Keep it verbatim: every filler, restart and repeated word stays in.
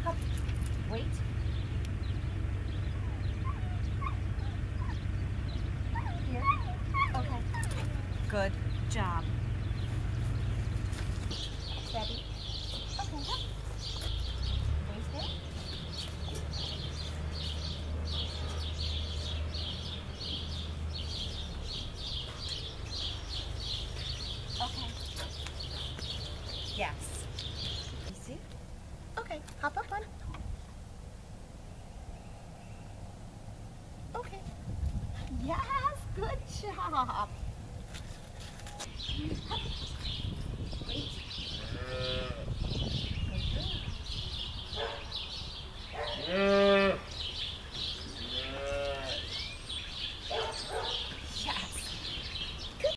Up. Wait. Here. Okay. Good job. Steady. Okay, up. Waist there. Okay. Yes. You see? Okay, hop up on. Okay. Yes, good job.